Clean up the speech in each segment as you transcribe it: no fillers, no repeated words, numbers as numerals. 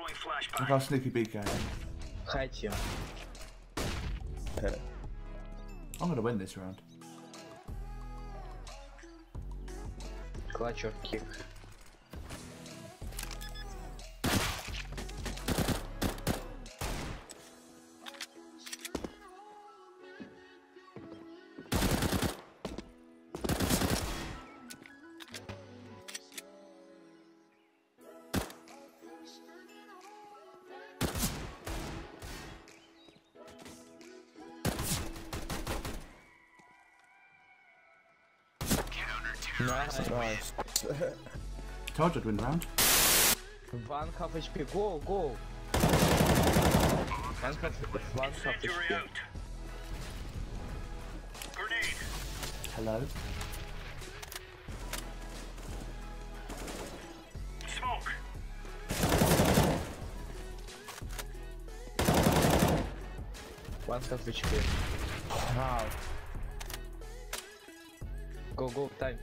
Look how sneaky beak I am. Хайте. I'm gonna win this round. Clutch or kick. Nice. Told you I'd win the round. 1 half HP, go, go! 1 half HP. Hello. Smoke. One half HP. Wow. Go, go, time.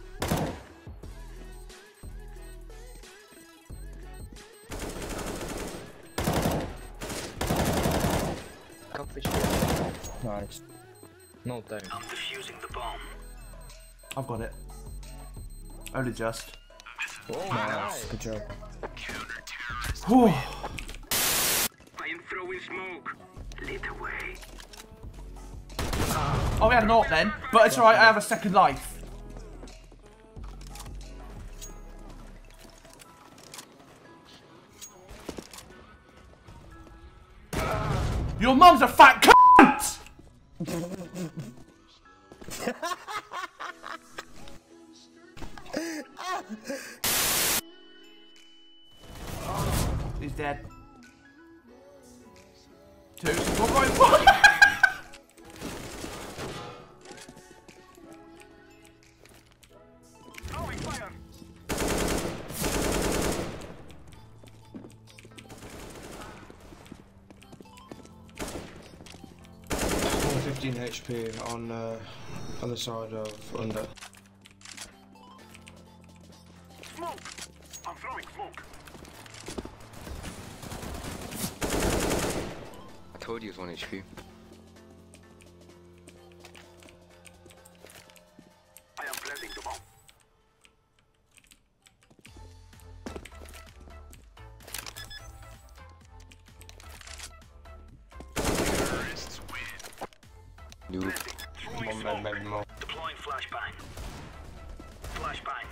Half HP. Nice. No time. I'm defusing the bomb. I've got it. Only just. Oh, Nice. Good job. Whew. I am throwing smoke. Lead the way. Oh, we had an AWP then, but it's alright, I have a second life. Your mum's a fat cunt! He's dead. 2, 4. Throwing fire. 15 HP on the side of under. Smoke. I'm throwing smoke. I told you it was 1 HP. I am planting the bomb. Noob. Throwing smoke. Maybe more. Deploying flashbang. Flashbang.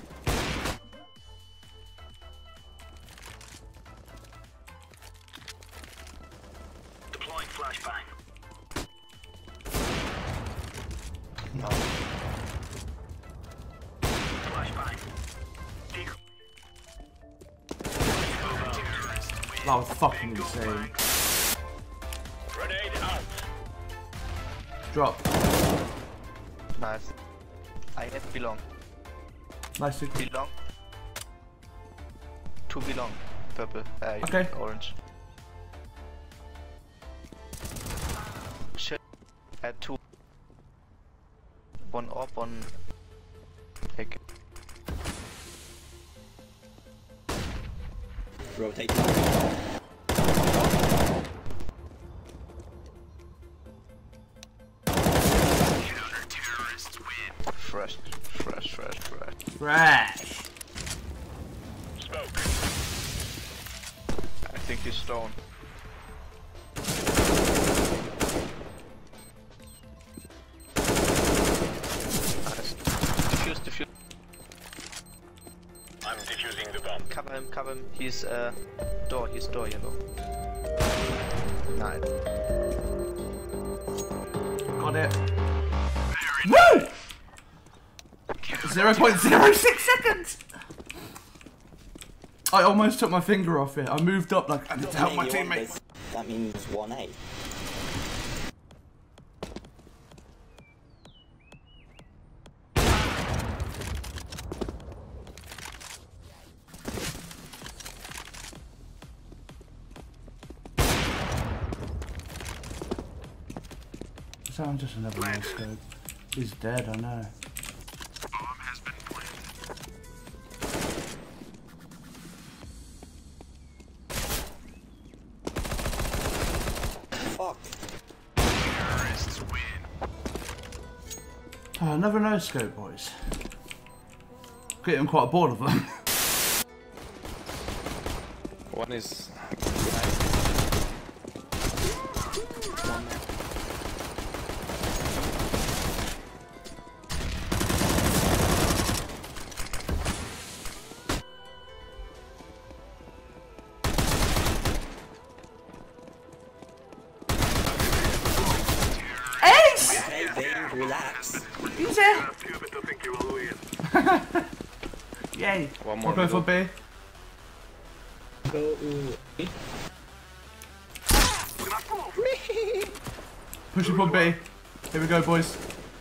Deploying flashbang. No. Flashbang. That was fucking insane. Grenade out. Drop. Nice. I have belong. Nice. Belong. 2 belong. Purple. Okay. Orange. Shit. Add 2. 1 orb, 1 egg. Rotate. Fresh. Fresh. Smoke. I think he's stone. Nice. Defuse. I'm defusing the bomb. Cover him. He's door yellow. Nice. Got it. Woo! 0.06 seconds! I almost took my finger off it. I moved up like I need to help my teammates. That means 1A. So I'm just another no scope. He's dead, I know. Oh, another no scope, boys. Getting quite bored of them. One is. Okay, Ving, relax. Easy. Yay. One more. I'll go for B. Go. Pushing for B. Here we go, boys.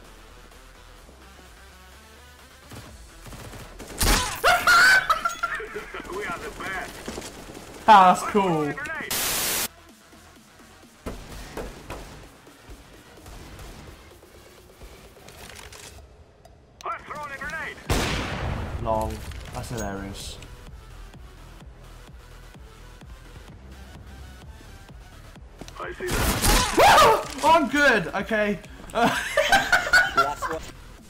We are the best. Ah, that's cool. Grenade. I've thrown a grenade. Lol. That's hilarious. I see that. Oh, I'm good. Okay. Last one.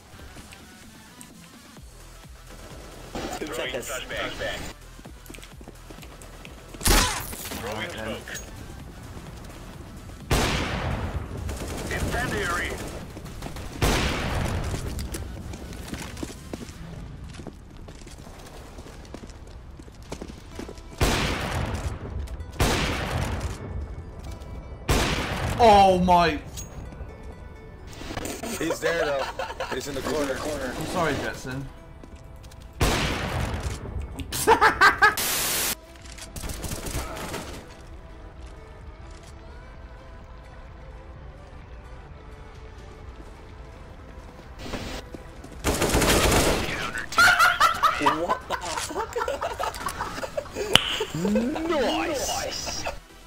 2 seconds. Incendiary. Oh my. He's there though. He's in the corner. I'm sorry, Jetson. What the fuck? Nice!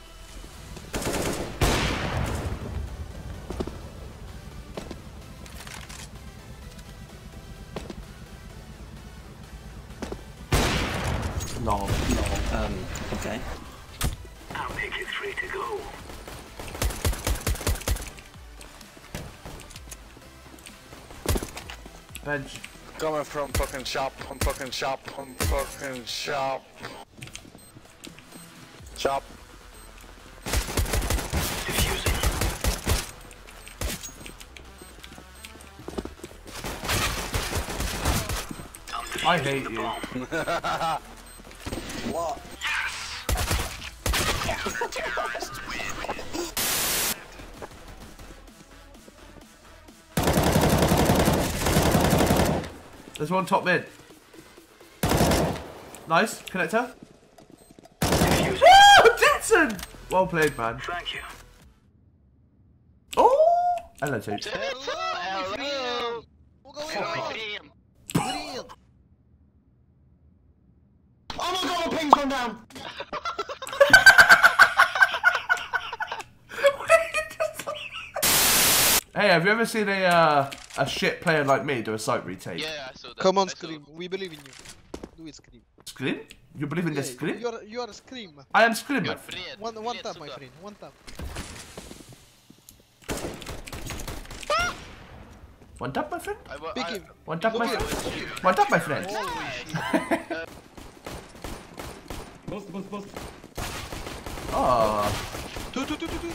Lol. Okay. I'll make it 3 to go. Bench. Coming from fucking shop. I'm fucking shop. I'm fucking shop. Shop. I hate you. What? There's one top mid. Nice. Connector. Woo! Jetson! Well played, man. Thank you. Oh! Hello, team. Hello! Oh my god, my ping's gone down! Hey, have you ever seen a shit player like me do a site retake? Yeah, I saw that. Come on, I saw Scream. We believe in you. Do it, Scream. Scream? You believe in the Scream? You are Scream. I am Scream. Your friend. One Friend tap, my Suga. friend. One tap. One tap, my friend? Pick him. One tap, my Look friend? One tap, my friend? Boost. Oh. Two.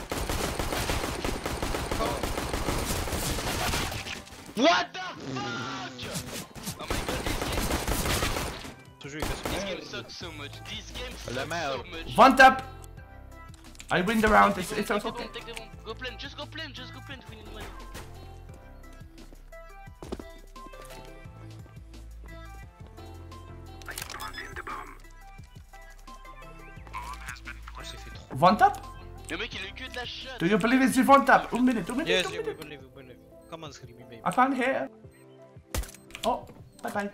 What the fuck? Oh my god, this game sucks so much. This game sucks so much. One tap! I win the round, it's okay. Take the bomb. Go plan, just go plan, we need money. I planted the bomb. One tap? Le mec il a eu que de la shot. Do you believe it's one tap? 1 minute, 2 minutes. Yes, 2 you minutes. believe. Come on, Screamy, baby. I can't hear. Oh, bye bye.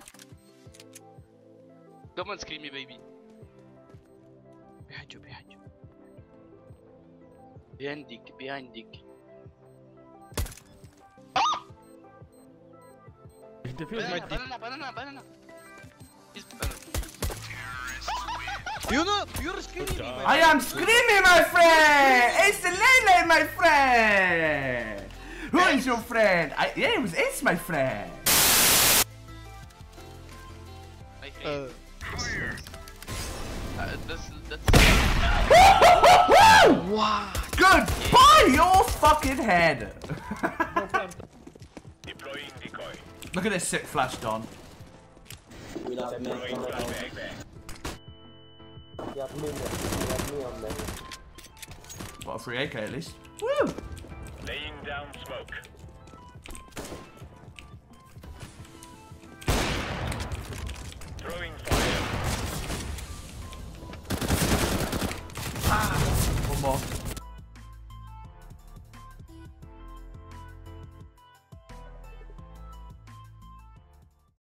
Come on, scream me, baby. Behind you. Behind dick. Banana. He's banana. You're screaming, man. I am screaming, my friend! It's the Lele, my friend! Who is your friend? Yeah, it's my friend. My friend. That's Wow. Goodbye, your fucking head. Deploying decoy. Look at this sick flash, Don. Got a free AK at least. Woo! Laying down smoke.